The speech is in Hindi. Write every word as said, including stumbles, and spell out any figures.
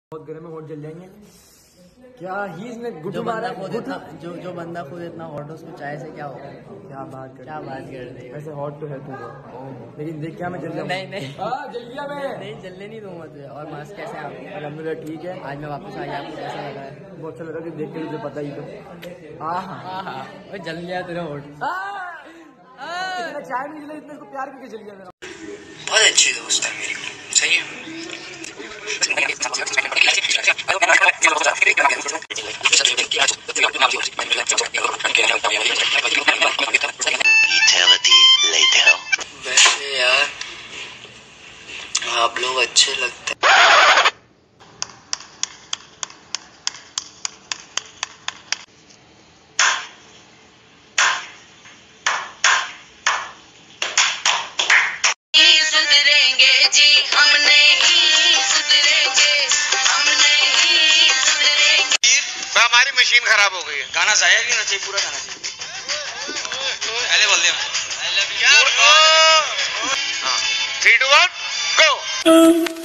बहुत गर्म है, होट जल जाएंगे क्या ही इसने गुट जो मारा बंदा खुद इतना जो जो बंदा खुद इतना हॉट उसको चाय से क्या होगा। क्या बात कर क्या बात कर रहे हो। वैसे हॉट तो है तू, लेकिन देख क्या मैं जल जाऊंगा। नहीं नहीं हाँ जल गया मैं। नहीं जलने नहीं दूंगा तुझे। और मास्क कैसे है आपको? अल्हम्दुलिल्लाह ठीक है। आज मैं वापस आ गया, आपको कैसा लग रहा है? बहुत अच्छा लगा कि देख के मुझे पता ही तो। हाँ हाँ हाँ वो जल गया तेरा हॉट। इतना चाय नहीं जला, इतना इसको प्यार करके जल गया मेरा। बहुत अच्छी दोस्त है मेरी, सही है। वैसे यार आप लोग अच्छे लगते हैं। सुधरेंगे जी हम नहीं सुधरेंगे, हम नहीं सुधरेंगे। हमारी मशीन खराब हो गई है। गाना जाया कि ना चाहिए, पूरा गाना चाहिए। पहले बोल दिया थ्री टू वन गो।